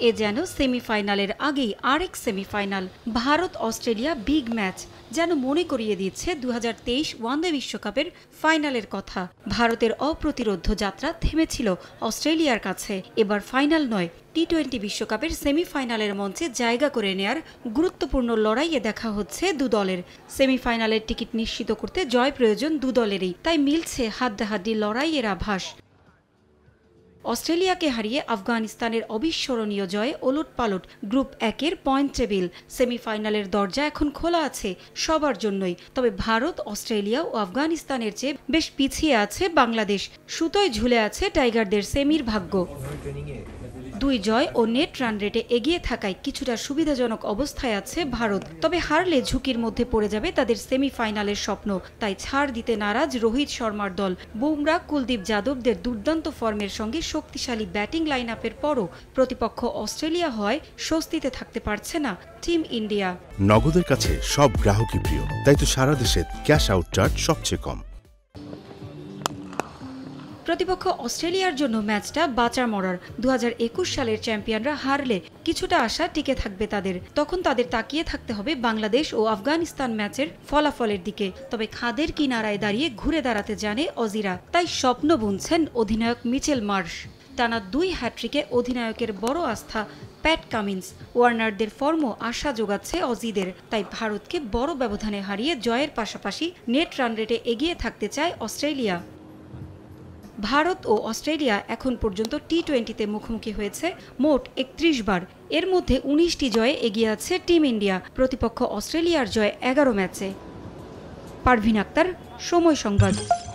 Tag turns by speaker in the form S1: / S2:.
S1: এ যেন সেমিফাইনালের আগেই আরেক semifinal. Bharat Australia big match যেন মনে করিয়ে দিচ্ছে 2023 ওয়ানডে বিশ্বকাপের ফাইনালের কথা। ভারতের অপ্রতিরোধ্য যাত্রা থেমেছিল অস্ট্রেলিয়ার কাছে। এবার ফাইনাল নয়, টি-20 বিশ্বকাপের সেমিফাইনালের মঞ্চে জায়গা করে নেয়ার গুরুত্বপূর্ণ লড়াইয়ে দেখা হচ্ছে দু দলের। সেমিফাইনালের টিকিট নিশ্চিত করতে জয় প্রয়োজন দু দলেরই, তাই মিলছে হাড্ডাহাড্ডি লড়াইয়ের আভাস। অস্ট্রেলিয়াকে হারিয়ে আফগানিস্তানের অবিস্মরণীয় জয়ে ওলটপালট গ্রুপ 1-এর পয়েন্ট টেবিল। সেমিফাইনালের দরজা এখন খোলা আছে সবার জন্যই। তবে ভারত, অস্ট্রেলিয়া ও আফগানিস্তানের চেয়ে বেশ পিছিয়ে আছে বাংলাদেশ। সুতোয় ঝুলে আছে টাইগারদের সেমির ভাগ্য। 2 জয় ও নেট রান রেটে এগিয়ে থাকায় কিছুটা সুবিধাজনক অবস্থায় আছে ভারত। তবে হারলে ঝুঁকির মধ্যে পড়ে যাবে তাদের সেমিফাইনালের স্বপ্ন। তাই ছাড় দিতে নারাজ রোহিত শর্মার দল। বুমরা, কুলদীপ যাদবদের দুর্দান্ত ফর্মের সঙ্গে শক্তিশালী ব্যাটিং লাইন আপের পরও প্রতিপক্ষ অস্ট্রেলিয়া হয় স্বস্তিতে থাকতে পারছে না টিম ইন্ডিয়া।
S2: নগদের কাছে সব গ্রাহকই প্রিয়, তাই তো সারা দেশে ক্যাশ আউট চার্জ সবচেয়ে কম।
S1: প্রতিপক্ষ অস্ট্রেলিয়ার জন্য ম্যাচটা বাঁচার মরার। 2021 সালের চ্যাম্পিয়নরা হারলে কিছুটা আশা টিকে থাকবে তাদের। তখন তাদের তাকিয়ে থাকতে হবে বাংলাদেশ ও আফগানিস্তান ম্যাচের ফলাফলের দিকে। তবে খাদের কিনারায় দাঁড়িয়ে ঘুরে দাঁড়াতে জানে অজিরা, তাই স্বপ্ন বুনছেন অধিনায়ক মিচেল মার্শ। টানা 2 হ্যাট্রিকে অধিনায়কের বড় আস্থা প্যাট কামিন্স। ওয়ার্নারদের ফর্মও আশা যোগাচ্ছে অজিদের। তাই ভারতকে বড় ব্যবধানে হারিয়ে জয়ের পাশাপাশি নেট রান রেটে এগিয়ে থাকতে চায় অস্ট্রেলিয়া। ভারত ও অস্ট্রেলিয়া এখন পর্যন্ত টি-20তে মুখোমুখি হয়েছে মোট 31 বার। এর মধ্যে 19টি জয়ে এগিয়ে আছে টিম ইন্ডিয়া। প্রতিপক্ষ অস্ট্রেলিয়ার জয় 11 ম্যাচে। পারভিন আক্তার, সময় সংবাদ।